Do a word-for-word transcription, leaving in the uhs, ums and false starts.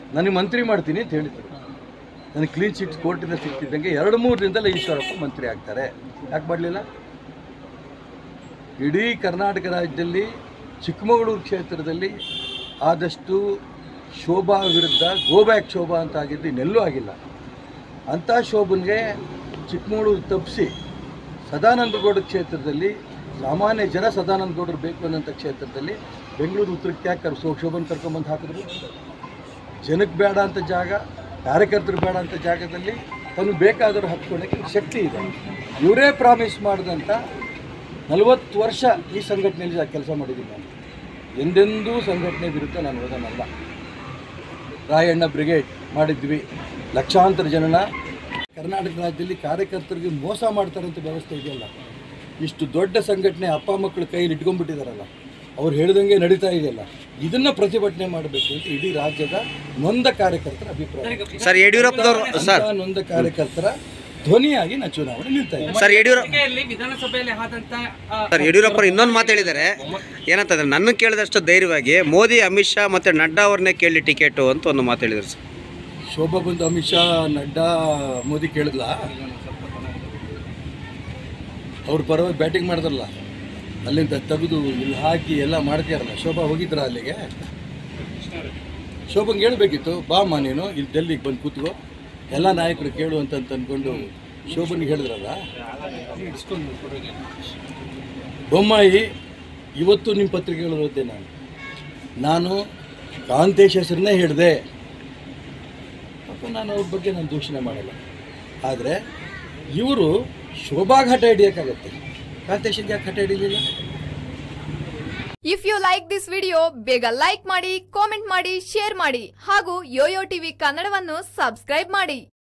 ನನಗೆ ಮಂತ್ರಿ ಮಾಡ್ತೀನಿ ಅಂತ ಹೇಳಿದರು. ನನಗೆ ಕ್ಲೀನ್ ಚಿಟ್ ಕೋರ್ಟಿಂದ ಸಿಕ್ತಿದ್ದಂಗೆ ಎರಡು ಮೂರು ದಿನದಲ್ಲೇ ಈಶ್ವರಪ್ಪ ಮಂತ್ರಿ ಆಗ್ತಾರೆ. ಯಾಕೆ ಮಾಡಲಿಲ್ಲ? ಇಡೀ ಕರ್ನಾಟಕ ರಾಜ್ಯದಲ್ಲಿ ಚಿಕ್ಕಮಗಳೂರು ಕ್ಷೇತ್ರದಲ್ಲಿ ಆದಷ್ಟು ಶೋಭಾ ವಿರುದ್ಧ ಗೋಬ್ಯಾಕ್ ಶೋಭಾ ಅಂತ ಆಗಿದ್ದು ಇನ್ನೆಲ್ಲೂ ಆಗಿಲ್ಲ. ಅಂಥ ಶೋಭನ್ಗೆ ಚಿಕ್ಕಮಗಳೂರು ತಪ್ಪಿಸಿ ಸದಾನಂದಗೌಡ ಕ್ಷೇತ್ರದಲ್ಲಿ ಸಾಮಾನ್ಯ ಜನ ಸದಾನಂದಗೌಡರು ಬೇಕು ಅನ್ನೋಂಥ ಕ್ಷೇತ್ರದಲ್ಲಿ ಬೆಂಗಳೂರು ಉತ್ತರಕ್ಕೆ ಯಾಕೆ ಕರ್ ಶೋಭನ್ ಕರ್ಕೊಂಬಂದು ಹಾಕಿದ್ರು? ಜನಕ್ಕೆ ಬೇಡ ಅಂತ ಜಾಗ, ಕಾರ್ಯಕರ್ತರು ಬೇಡ ಅಂತ ಜಾಗದಲ್ಲಿ ತನಗೆ ಬೇಕಾದರೂ ಹತ್ಕೊಳ್ಳೋಕ್ಕೆ ಶಕ್ತಿ ಇದೆ. ಇವರೇ ಪ್ರಾಮಿಸ್ ಮಾಡಿದಂಥ ನಲವತ್ತು ವರ್ಷ ಈ ಸಂಘಟನೆಯಲ್ಲಿ ಕೆಲಸ ಮಾಡಿದ್ದೀನಿ ನಾನು. ಎಂದೆಂದೂ ಸಂಘಟನೆ ವಿರುದ್ಧ ನಾನು ಹೋದನಲ್ಲ. ರಾಯಣ್ಣ ಬ್ರಿಗೇಡ್ ಮಾಡಿದ್ವಿ, ಲಕ್ಷಾಂತರ ಜನನ ಕರ್ನಾಟಕ ರಾಜ್ಯದಲ್ಲಿ ಕಾರ್ಯಕರ್ತರಿಗೆ ಮೋಸ ಮಾಡ್ತಾರಂಥ ವ್ಯವಸ್ಥೆ ಇದೆಯಲ್ಲ. ಇಷ್ಟು ದೊಡ್ಡ ಸಂಘಟನೆ ಅಪ್ಪ ಮಕ್ಕಳು ಕೈಯಲ್ಲಿ ಇಟ್ಕೊಂಡ್ಬಿಟ್ಟಿದಾರಲ್ಲ, ಅವ್ರು ಹೇಳ್ದಂಗೆ ನಡೀತಾ ಇದೆಯಲ್ಲ, ಇದನ್ನು ಪ್ರತಿಭಟನೆ ಮಾಡಬೇಕು ಅಂತ ಇಡೀ ರಾಜ್ಯದ ನೊಂದ ಕಾರ್ಯಕರ್ತರ ಅಭಿಪ್ರಾಯ. ಸರ್ ಯಡಿಯೂರಪ್ಪನವರು ಸರ್ ನೊಂದ ಕಾರ್ಯಕರ್ತರ ಧ್ವನಿಯಾಗಿ ನಾನು ಚುನಾವಣೆ ನಿಲ್ತಾ ಇದ್ದೀನಿ. ಸರ್ ಯಡಿಯೂರಪ್ಪ ಸರ್ ಯಡಿಯೂರಪ್ಪರು ಇನ್ನೊಂದು ಮಾತು ಹೇಳಿದ್ದಾರೆ, ಏನಂತಂದ್ರೆ ನನ್ನ ಕೇಳಿದಷ್ಟು ಧೈರ್ಯವಾಗಿ ಮೋದಿ, ಅಮಿತ್ ಶಾ ಮತ್ತು ನಡ್ಡಾ ಅವ್ರನ್ನೇ ಕೇಳಿ ಟಿಕೆಟು ಅಂತ ಒಂದು ಮಾತು ಹೇಳಿದ್ರು ಸರ್. ಶೋಭಾ ಬಂದು ಅಮಿತ್ ಶಾ, ನಡ್ಡಾ, ಮೋದಿ ಕೇಳಿದ್ಲ? ಅವ್ರ ಪರವಾಗಿ ಬ್ಯಾಟಿಂಗ್ ಮಾಡಿದ್ರಲ್ಲ, ಅಲ್ಲಿಂದ ತೆಗೆದು ಇಲ್ಲಿ ಹಾಕಿ ಎಲ್ಲ ಮಾಡ್ತೀಯಾರಲ್ಲ. ಶೋಭಾ ಹೋಗಿದ್ರ ಅಲ್ಲಿಗೆ? ಶೋಭಂಗೆ ಹೇಳ್ಬೇಕಿತ್ತು, ಬಾಮ್ಮ ನೀನು ಇಲ್ಲಿ ಡೆಲ್ಲಿಗೆ ಬಂದು ಕೂತ್ಕೋ, ಎಲ್ಲ ನಾಯಕರು ಕೇಳು ಅಂತ ಅಂದ್ಕೊಂಡು ಶೋಭನಿಗೆ ಹೇಳಿದ್ರಲ್ಲ. ಬೊಮ್ಮಾಯಿ ಇವತ್ತು ನಿಮ್ಮ ಪತ್ರಿಕೆಗಳು ಓದಿದೆ. ನಾನು ನಾನು ಕಾಂತೇಶ್ ಹೆಸರನ್ನೇ ಹೇಳಿದೆ. ನಾನು ಅವ್ರ ಬಗ್ಗೆ ನಾನು ದೂಷಣೆ ಮಾಡಲ್ಲ. ಆದರೆ ಇವರು ಶೋಭಾಗೆ ಹಠ ಹಿಡಿಯೋಕ್ಕಾಗತ್ತೆ, ಕಾಂತೇಶನ್ಗೆ ಯಾಕೆ ಹಠ ಹಿಡಿಲಿಲ್ಲ? If you like this video ಬೇಗ ಲೈಕ್ ಮಾಡಿ, ಕಾಮೆಂಟ್ ಮಾಡಿ, ಶೇರ್ ಮಾಡಿ ಹಾಗೂ ಯೋಯೋ ಟಿವಿ ಕನ್ನಡವನ್ನು ಸಬ್ಸ್ಕ್ರೈಬ್ ಮಾಡಿ.